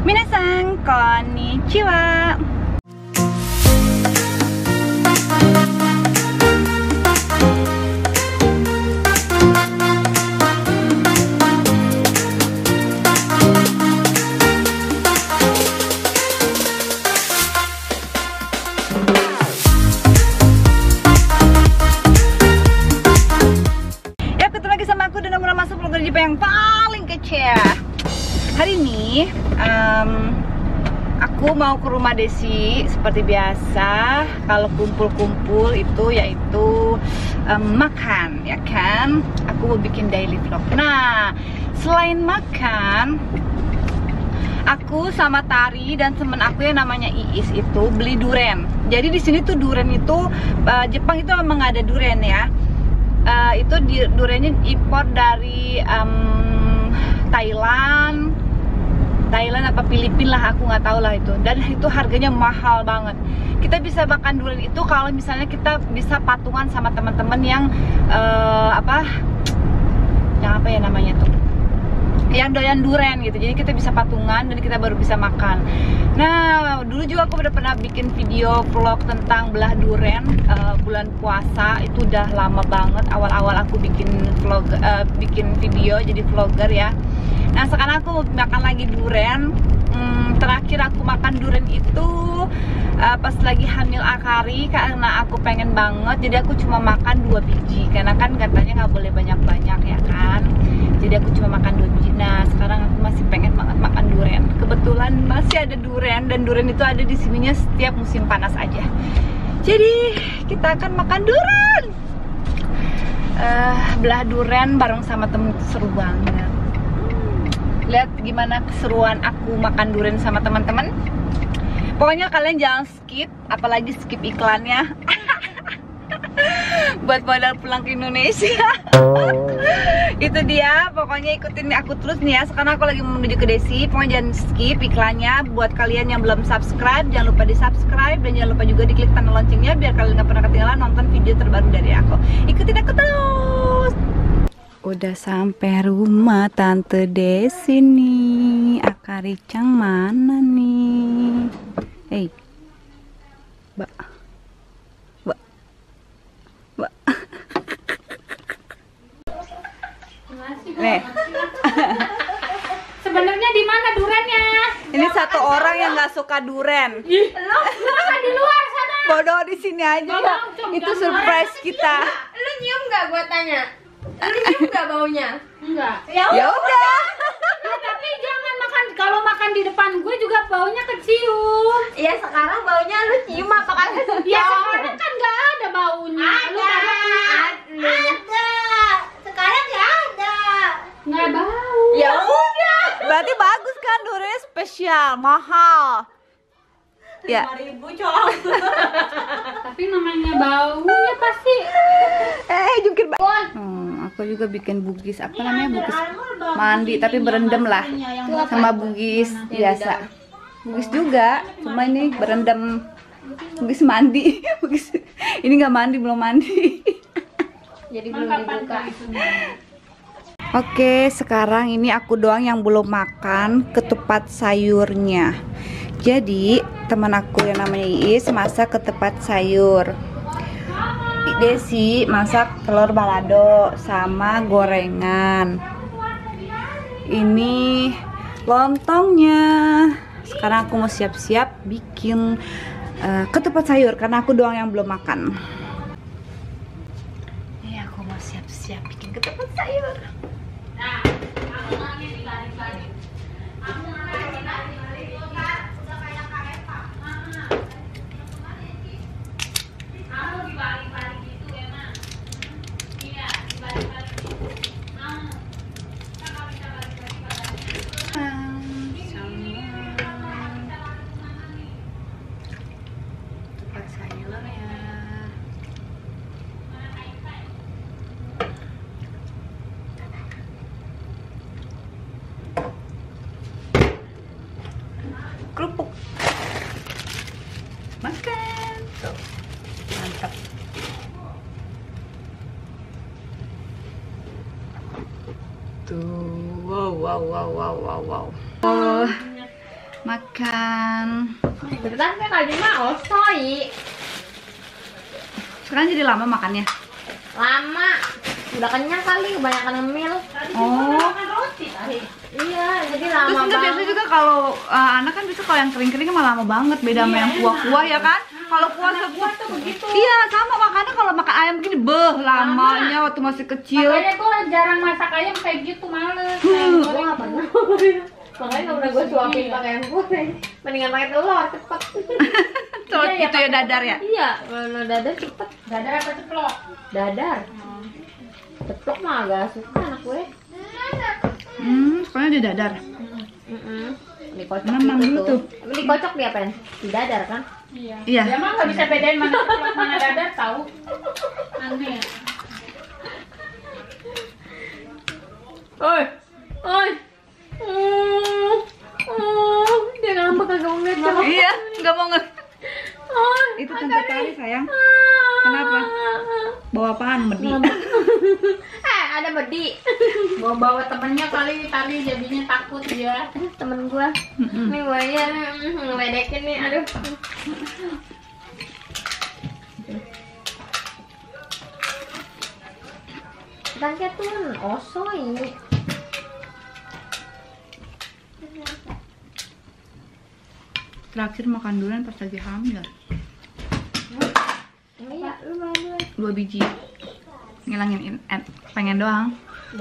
Minasan, konnichiwa. Ya, ketemu lagi sama aku dan nomor masuk vlogger Jepang yang paling kece. Hari ini aku mau ke rumah Desi seperti biasa. Kalau kumpul-kumpul itu yaitu makan, ya kan? Aku mau bikin daily vlog. Nah, selain makan, aku sama Tari dan temen aku yang namanya Iis itu beli durian. Jadi di sini tuh durian itu Jepang itu memang ada durian ya. Itu duriannya impor dari Thailand apa Filipina lah, aku nggak tahu lah itu. Dan itu harganya mahal banget. Kita bisa makan durian itu kalau misalnya kita bisa patungan sama teman-teman yang apa ya namanya tuh, yang doyan durian gitu. Jadi kita bisa patungan dan kita baru bisa makan. Nah, dulu juga aku udah pernah bikin video vlog tentang belah durian bulan puasa. Itu udah lama banget, awal-awal aku bikin vlog, bikin video jadi vlogger ya. Nah, sekarang aku mau makan lagi durian. Terakhir aku makan durian itu pas lagi hamil Akari, karena aku pengen banget. Jadi aku cuma makan 2 biji, karena kan katanya nggak boleh banyak-banyak ya kan. Jadi aku cuma makan 2 biji. Nah, sekarang aku masih pengen banget makan durian. Kebetulan masih ada durian, dan durian itu ada di sininya setiap musim panas aja. Jadi kita akan makan durian. Belah durian bareng sama temen, seru banget. Lihat gimana keseruan aku makan durian sama teman-teman. Pokoknya kalian jangan skip, apalagi skip iklannya. Buat modal pulang ke Indonesia. Itu dia, pokoknya ikutin aku terus nih ya. Sekarang aku lagi menuju ke Desi. Pokoknya jangan skip iklannya. Buat kalian yang belum subscribe, jangan lupa di subscribe. Dan jangan lupa juga diklik tanda loncengnya, biar kalian gak pernah ketinggalan nonton video terbaru dari aku. Ikutin aku terus. Udah sampai rumah Tante Desi nih. Akari-chan mana nih? Hey, Mbak. Nih. Sebenarnya di mana durennya? Ini satu orang yang nggak suka duren. Lo makan di luar sana. Bodoh, di sini aja. Itu surprise kita. Lu nyium nggak, gua tanya? Lu nyium nggak baunya? Enggak. Ya udah. Ya, tapi jangan makan, kalau makan di depan gue juga baunya kecium. Ya sekarang baunya lu cium apa kagak sih? Ya sekarang kan nggak ada baunya. Lu Ada. Sekarang nggak ada. nggak bau. Ya udah. Berarti bagus kan, duriannya spesial, mahal. Ya. 5.000 cowok. Tapi namanya baunya pasti. Jungkir aku juga bikin bugis, apa namanya, bugis mandi tapi berendam lah, sama bugis biasa. Bugis juga, cuma ini berendam. Bugis mandi. Bugis ini nggak mandi, belum mandi. Jadi belum dibuka. Oke, sekarang ini aku doang yang belum makan ketupat sayurnya. Jadi teman aku yang namanya Iis masak ketupat sayur, Desi masak telur balado sama gorengan. Ini lontongnya. Sekarang aku mau siap-siap bikin ketupat sayur karena aku doang yang belum makan. Ini aku mau siap-siap bikin ketupat sayur. Kerupuk, makan tuh, mantap. Tuh, wow. Makan. Beneran kan tadi mah osoi. Sekarang jadi lama makannya. Lama. Udah kenyang kali, kebanyakan ngemil. Oh. Iya, jadi Terus lama enggak biasa juga kalau anak kan biasa kalau yang kering-kering mah lama banget, beda sama yang kuah-kuah ya kan? Kalau kuah tuh begitu. Iya, sama makanya kalau makan ayam begini lamanya waktu masih kecil. Makanya gue jarang masak ayam kayak gitu, males. Gue gak pernah. Makanya gak pernah gue suapin pakai yang goreng. Mendingan pakai telur, cepet. Telur itu ya dadar ya? Iya, kalau dadar cepet. Dadar apa ceplok? Dadar. Ceplok mah agak suka anak gue. Soalnya dia dadar. Dikocok Memang gitu gitu. tuh. Dikocok dia pen? Di dadar kan? Iya. Iya. Dia mah nggak bisa bedain mana ceplok mana dadar, tahu? Aneh. Oi. Oi. Dia ngambek kagak mau ngeliat cowok. Iya, nggak mau Itu tante Tari sayang. Kenapa? Bawa apaan medi? Ada medi. Bawa temennya kali tadi jadinya takut dia. Temen gua. Nih buahnya ngeledekin nih, aduh. Tangke tuh osoi. Terakhir makan durian pas lagi hamil. Iya, lu malu. 2 biji. Ngilangin pengen doang.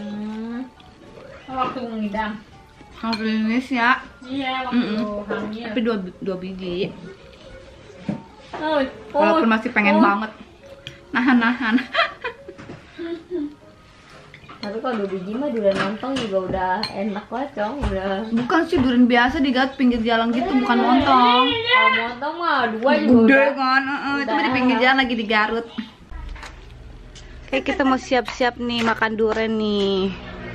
Waktu ngidam. Kalau di Indonesia, Iya, waktu hamil. tapi 2 biji. Oi. Walaupun masih pengen banget. Nahan. Tapi kalau 2 biji mah durian lontong juga udah enak banget, Cong. Udah. Bukan sih durian biasa digarut pinggir jalan gitu, bukan montong. Kalau lontong mah 2 juga Gede udah. kan, itu mah di pinggir jalan lagi digarut. Oke, kita mau siap-siap nih makan durian nih.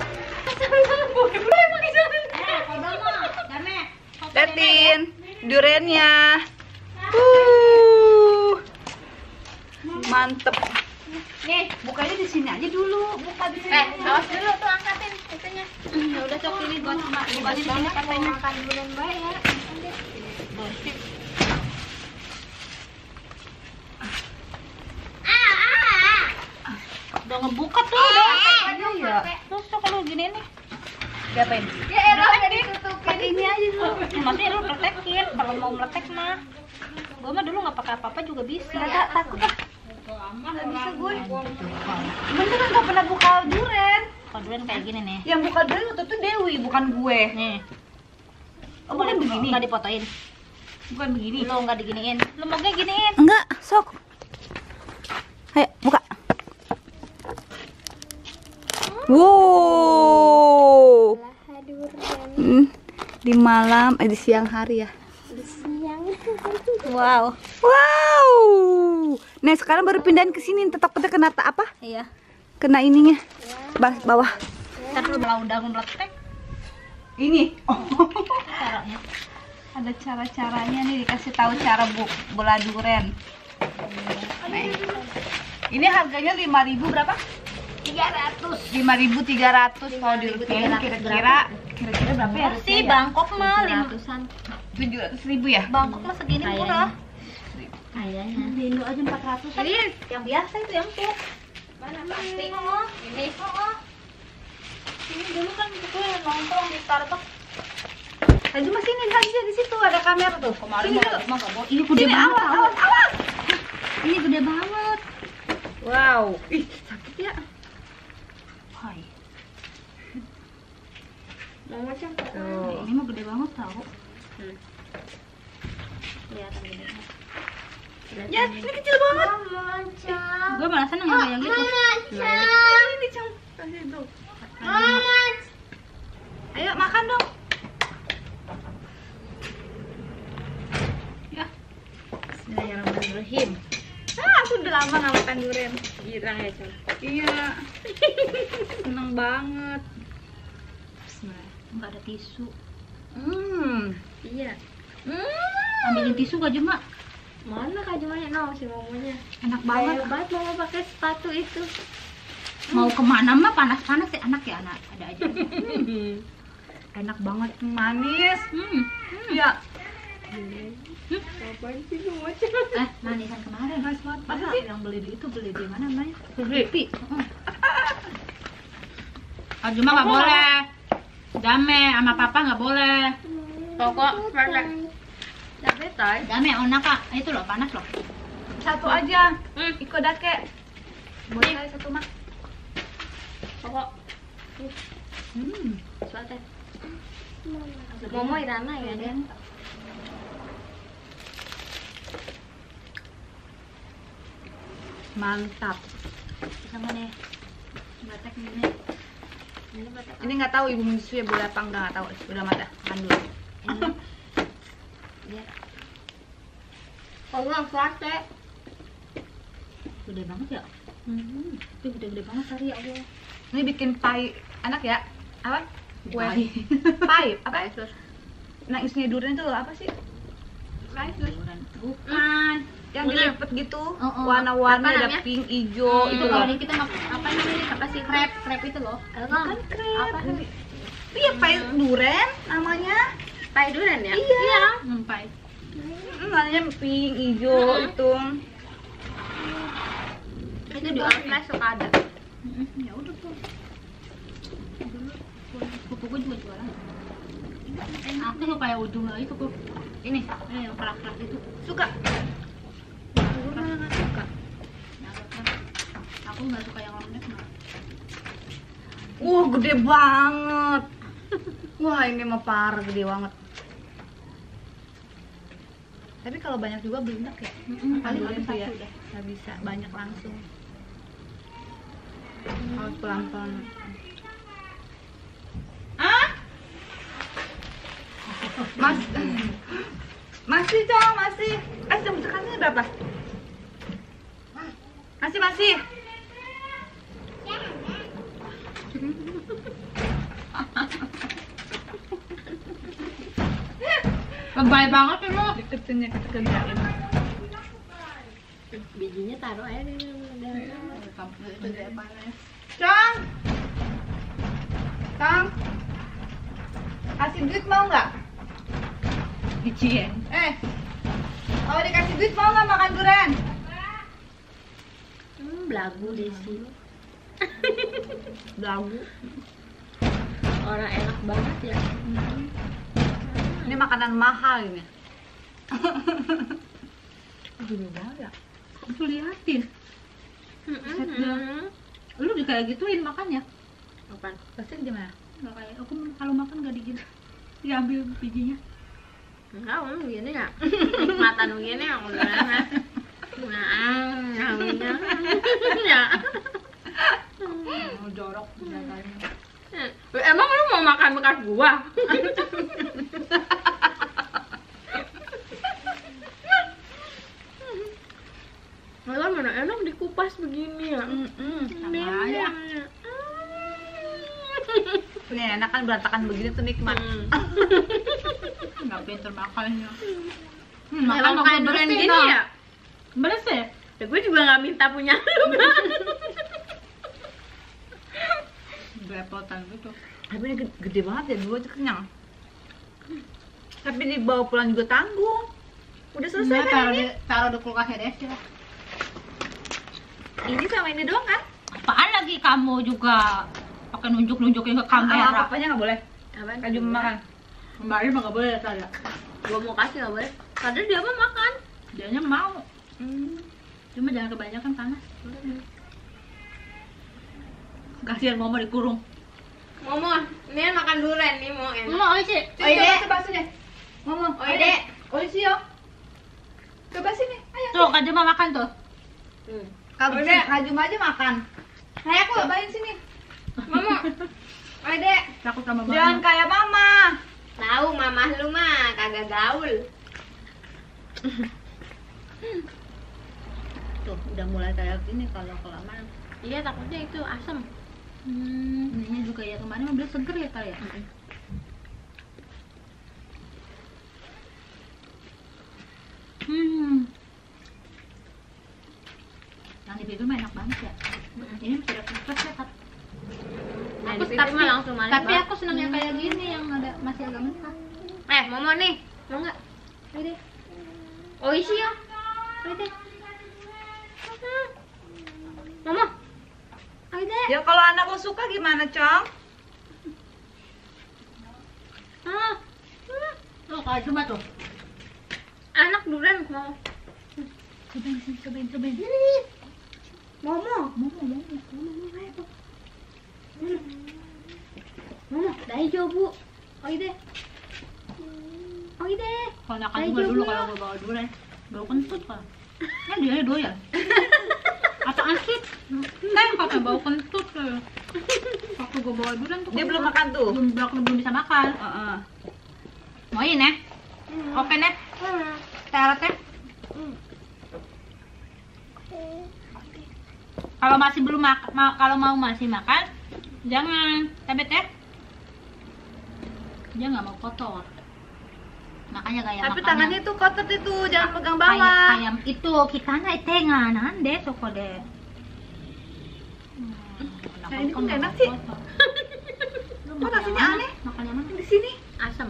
Liatin duriannya. Mantep. Nih, Bukanya di sini aja dulu. Buka di sini. awas dulu tuh angkatin itunya. Ya udah sok ini buat buka di sini katanya. Makan durian baik ya. Udah ngebuka tuh. Iya. Terus tuh kalau gini nih. Diapain? Ya elah jadi tutupin. Pakai ini aja dulu. Maksudnya lu praktekin kalau mau meletek mah. Gue mah dulu nggak pakai apa-apa juga bisa. Nggak takut lah. Nggak bisa gue. Beneran nggak pernah buka durian. Buka durian kayak gini nih. Yang buka durian waktu itu Dewi, bukan gue. Nih. Oh, bukan begini. Nggak dipotoin. Bukan begini. Lu nggak diginiin. Lu mau kayak giniin. Enggak, sok. Ayo, buka. Wow. Di malam, di siang hari ya. Di siang. Wow. Wow. Nah, sekarang baru pindahin ke sini, tetap kena apa? Iya. Kena ininya. Bawah. Ntar lu udah meletek Ini. Oh. caranya. Ada cara-caranya nih, dikasih tahu cara bola durian. Nah, ini harganya 5.000 berapa? 300. 5.300 kalau dirupiahin kira-kira berapa ya? Sih Bangkok mah 500-an. 700.000 ya? Bangkok mah segini murah. Kayaknya. Di Indo aja 400-an. Ini Yang biasa itu yang tuh. mana plastik? Ini. Ini dulu kan gue nongkrong di Starbucks. Tadi masih ini aja di situ ada kamera tuh. Kemarin Sini, mau Dok. mah gak mau. Ini gede Sini, banget. awas. Ini gede banget. Wow. Ih, sakit ya. Hai. Mau macam Ini mah gede banget tau. Kelihatan gede. Ya, ini kecil banget. Gue malah seneng yang gitu. Ini Cang. Kasih tuh. Ayo makan dong. Ya. Bismillahirrahmanirrahim. Aku udah lama nggak makan durian. Girang ya, Cong. Iya. Seneng banget. Enggak ada tisu. Iya. Ambilin tisu gak cuma? Mana Kak Jumanya? No, si momonya. Enak banget. Hebat mau pakai sepatu itu. Mau kemana mah panas-panas ya anak ya anak. Ada aja. Enak banget, manis. Hmm. Ya. Ngapain sih lu macam? Manisan kemarin. Masa sih? Yang beli di mana namanya? Pipi. Aju mah nggak boleh. Dame sama papa nggak boleh. Pokok pada. Tapi tay. Dame onaka itu loh panas loh. Satu aja. Iko dake. Boleh kali satu mah. Pokok. Suate. Momo Irana ya dia. Mantap. Sama nih. Batek ini. Ini batak. Ini nggak tahu ibu menyusui ya boleh apa enggak, nggak tahu. Udah mata makan dulu. Dia. Kalau suate. Gede banget ya. Itu gede-gede banget tadi ya Allah. Ini bikin pie enak ya? Apa? Kue. Pie. Pie. Apa? Sus. Nah isinya durian itu apa sih? Bukan. Yang Udah. dilipet gitu, Oh. warna-warni Apa ada namanya? pink, hijau, Itu itu kalau loh. ini kita makan apa namanya? Apa sih? Crepe itu loh. Bukan krep. Iya, pie durian namanya. Pai durian ya? Iya. Pie. Warnanya pink, hijau itu. Itu di online suka ada. Ya udah tuh. Dulu kuku gue juga jualan. Aku suka yang ujung lagi kuku. Ini yang kerak-kerak itu. Suka. Gue malah nggak suka. Aku nggak suka yang lembek mah. Gede banget. Wah, ini mah parah gede banget. Tapi kalau banyak juga belenak ya. Paling Durian habis tuh ya. satu udah. Nggak bisa banyak langsung. Harus pelan-pelan. Mas, masih dong, masih. Jam sekarang berapa? Masih. Lebay banget ini lo. Deketinnya kekerjain. Bijinya taruh aja di Cang, kasih duit mau nggak? Dicien. Kalau dikasih duit mau nggak makan durian? Belagu di sini. Belagu. Orang enak banget ya. Ini makanan mahal ini. Gede banget ya. Aku liatin. Lu juga kayak gituin makannya. Apaan? Pasti gimana? Nggak kayak aku kalau makan nggak digigit. Diambil bijinya. Enggak, gini ya. Nikmatan begini yang udah enak. Ya. Jorok jaganya. Emang lu mau makan bekas gua? Malah mana enak dikupas begini ya. Sama aja. Ini enak kan berantakan begini tuh nikmat. Nggak pinter makannya. Emang makan durian gini ya? Bersih. Ya gue juga nggak minta punya lu kan. Belepotan gitu. Tapi ini gede banget ya, dua aja kenyang. Tapi dibawa pulang juga tanggung. Udah selesai Nah, kan ini? taruh di kulkas ya deh. Ini sama ini doang kan? Apaan lagi kamu juga pakai nunjuk-nunjukin ke kamera? Apanya nggak boleh? Apaan? Kaju makan. Kemarin mah nggak boleh tadi. Gua mau kasih nggak boleh. Padahal dia mah makan. Dianya mau. Cuma jangan kebanyakan panas. Kasihan mama dikurung. Momo, ini makan durian nih mau enak. Mau sih. Coba baksonya. Ngomong. Oide. Oisi yo. Coba sini. Ayo. Tuh, Kak Jema makan tuh. Kaju aja makan. Saya aku cobain sini. Momo. Oide. Takut sama Jangan mama. kayak mama. Tahu mamah lu mah kagak gaul. Tuh, udah mulai kayak gini kalau kelamaan. Iya, takutnya itu asam. Ininya juga ya kemarin mobil seger ya kak ya. Yang di Bigel mah enak banget ya. Ini masih ada kulkas ya kak. Nah, Aku di situ mah langsung manis tapi banget. aku senang yang kayak gini yang ada masih agak mentah. Momo nih, mau nggak? Ini deh. Oishi ya. Aide. Mama. Aide. Ya kalau anak lo suka gimana, Cong? Tuh, kayak cuma tuh. Anak durian mau. Cobain. Momo. Momo, daijoubu. Oide. Kalau nakal juga dulu kalau gue bawa durian, bau kentut kan. Kan dia doyan. Apaan sih? Pakai bau kentut tuh. Waktu gue bawa durian tuh. Dia belum makan tuh. Belum bisa makan. Mau ini nih? Oke nih. Teratnya. Kalau masih belum kalau mau masih makan, jangan tebet ya. Dia nggak mau kotor. Makanya kayak Tapi tangannya tuh kotor itu, jangan pegang bawah. Kayak itu kita naik tenganan deh soko deh. Nah, ini kok nggak enak sih? Kok rasanya aneh? Makan yang mana? Di sini. Asam.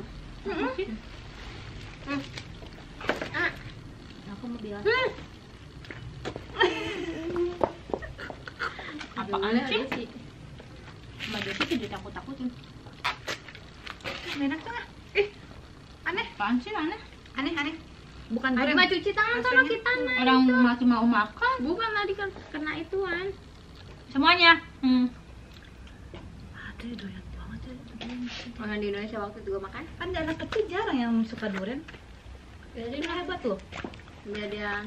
Aku mau bilang. Apaan sih? Mbak Desi sih ditakut-takutin. Enak tuh. Aneh. Apaan sih aneh? Aneh. Bukan Tadi durian. mah cuci tangan sama kita nah. Orang masih mau makan. Bukan tadi kan kena ituan. Semuanya. Aduh, doyan banget ya. Orang di Indonesia waktu itu gua makan. Kan anak kecil jarang yang suka durian. Jadi Ini hebat loh. dia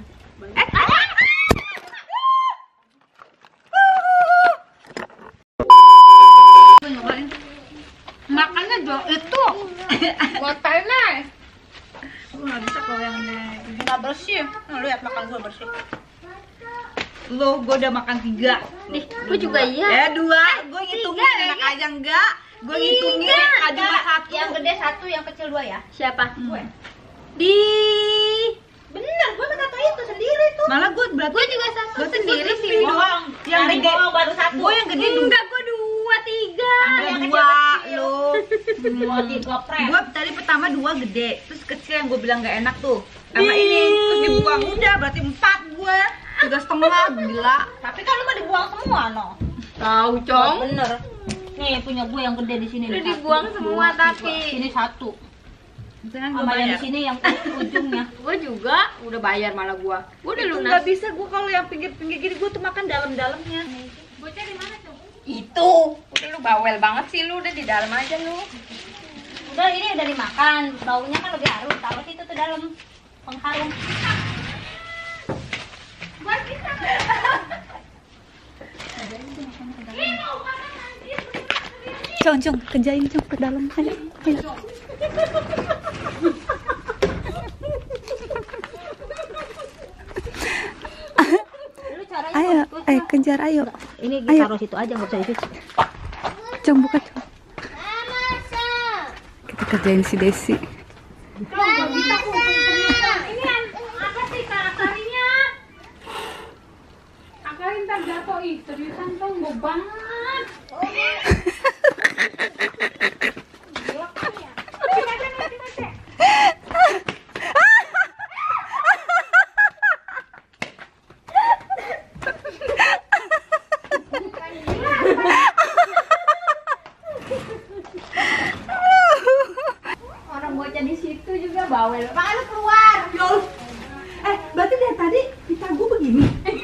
Gue nyobain. Makannya itu ngotain lah. Gue nggak bisa kalau yang nggak bersih. Lihat makan gue bersih. lo, gue udah makan 3. Nih, gua juga iya. 2. Gue ngitungin enak aja enggak. Gue ngitungin aja 1. Yang gede 1, yang kecil 2 ya. Siapa? Gue. Bener, gue kata itu sendiri tuh. Malah gue berarti Gua juga satu berarti sendiri gua sih. lebih. Bohong. Yang Dari gede bohong baru 1. Gue yang gede Enggak, gua 2, 3. Yang 2 kecil-kecil. lo. Gua digoprek. Gue tadi pertama 2 gede, terus kecil yang gue bilang gak enak tuh. Sama ini terus dibuang, udah berarti 4 gue. 3,5 gila. Tapi kan lu mah dibuang semua, no. Tahu, Cong. Bener. Nih punya gue yang gede di sini. Udah nih, dibuang 1, semua 2, 3. tapi. Sini 1. Jangan gue Sama yang di bayar. sini yang ujungnya. Gua juga udah bayar malah gua. Gua udah Itu lunas. nggak bisa gue kalau yang pinggir-pinggir gini gue tuh makan dalam-dalamnya. Bocah di mana, Cong? Itu. Udah lu bawel banget sih lu, udah di dalam aja lu. Udah ini udah dimakan. Baunya kan lebih harum. Taruh situ tuh dalam pengharum. Cong, kerjain Cong ke dalam. Ayo. Lu caranya Ayo, kejar ayo. ini Ayo. taruh situ aja nggak usah dicuci. Cong buka Cong. Kita kerjain si Desi. Ini apa sih karakternya? Akarin ntar jatuh ih, seriusan tuh mau banget. Orang bocah di situ juga bawel. Makanya keluar. Berarti dari tadi kita gue begini.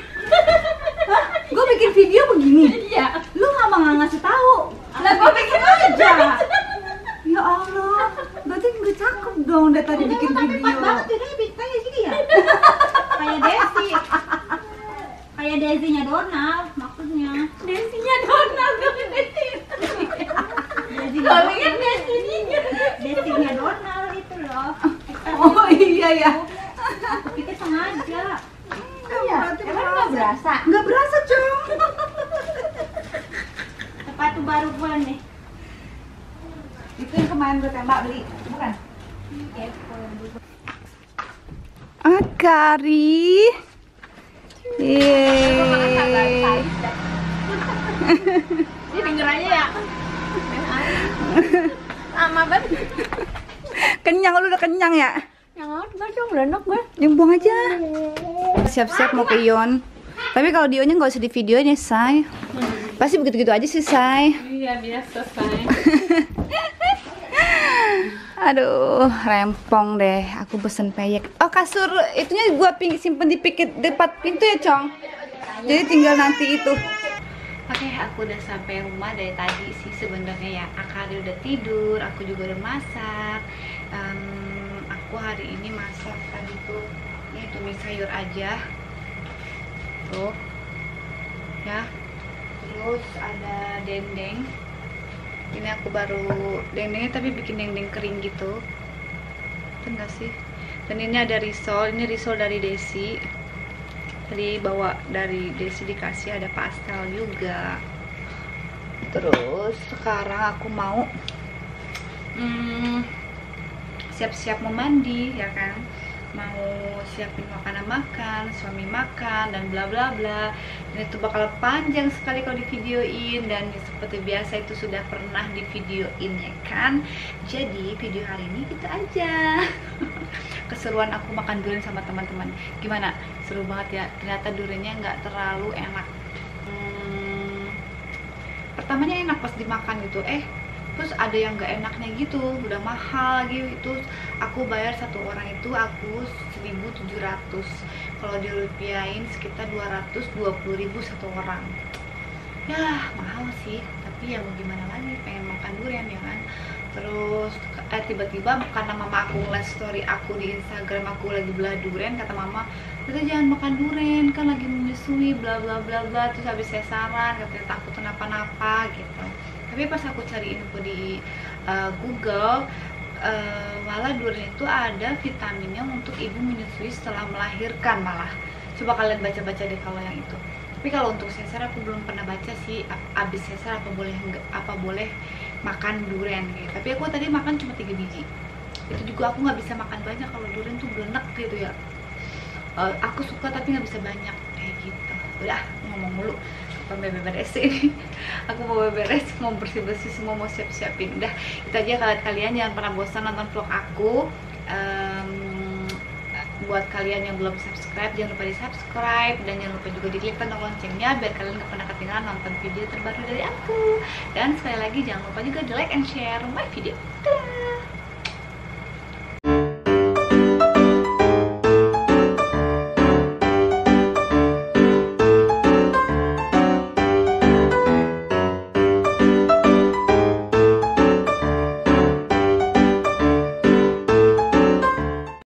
Gue bikin video begini. Iya. Lu nggak ngasih tahu. Lah gue bikin aja. Ya Allah, berarti udah cakep dong dari tadi bikin video. Kayak gini ya. Kayak Desi. Kayak Desinya Donald maksudnya. Desinya Donald bukan Desi. Desinya Kalau lihat Desinya. Desinya Donald itu loh. Oh iya ya. Aku pikir sengaja. Berarti Emang nggak berasa? nggak berasa Cong. Sepatu baru gue nih. Itu yang kemarin gue tembak beli, bukan? Akari. Yeay. Ini denger aja ya. Lama banget. Kenyang, lu udah kenyang ya? Yang gak dong, udah enak gue. Yang buang aja. Siap-siap mau ke Ion. Tapi kalau di Ionnya nggak usah di videoin ya, Say. Pasti begitu-gitu aja sih, Say. Iya, biasa, Say. Aduh, rempong deh. Aku pesen peyek. Oh, kasur itunya gua simpen di depan pintu ya, Cong. Jadi tinggal nanti itu. Oke, aku udah sampai rumah dari tadi sih sebenarnya ya. Akari udah tidur, aku juga udah masak. Aku hari ini masak tadi tuh ini tumis sayur aja. Tuh. Ya. Terus ada dendeng. Ini aku baru dendengnya tapi bikin dendeng kering gitu. Enggak sih. Dan ini ada risol. Ini risol dari Desi. Tadi bawa dari Desi, dikasih ada pastel juga. Terus sekarang aku mau siap-siap mau mandi ya kan. Mau siapin makanan makan, suami makan dan bla bla bla. Dan itu bakal panjang sekali kalau di videoin, dan seperti biasa itu sudah pernah di videoin ya kan. Jadi video hari ini gitu aja. Keseruan aku makan durian sama teman-teman. Gimana? Seru banget ya. Ternyata duriannya nggak terlalu enak. Pertamanya enak pas dimakan gitu. Terus ada yang nggak enaknya gitu, udah mahal gitu. Aku bayar satu orang itu aku 1.700. Kalau dirupiahin sekitar 220.000 satu orang. Ya mahal sih, tapi ya mau gimana lagi, pengen makan durian ya kan. Terus tiba-tiba karena mama aku ngeliat story aku di Instagram aku lagi belah durian, kata mama, kita jangan makan durian kan lagi menyusui bla bla bla bla. Terus habis saya saran, katanya takut kenapa-napa gitu. Tapi pas aku cari info di Google, malah durian itu ada vitaminnya untuk ibu menyusui setelah melahirkan malah. Coba kalian baca-baca deh kalau yang itu. Tapi kalau untuk sesar aku belum pernah baca sih, abis sesar apa boleh makan durian gitu. Tapi aku tadi makan cuma 3 biji. Itu juga aku nggak bisa makan banyak, kalau durian tuh belenek gitu ya. Aku suka tapi nggak bisa banyak kayak gitu. Udah ngomong mulu. Beberes ini. Aku mau beberes, mau bersih-bersih semua, mau siap-siapin. Udah, itu aja. Kalian jangan pernah bosan nonton vlog aku. Buat kalian yang belum subscribe, jangan lupa di subscribe, dan jangan lupa juga diklik tanda loncengnya biar kalian gak pernah ketinggalan nonton video terbaru dari aku. Dan sekali lagi jangan lupa juga di like and share my video. Dadah!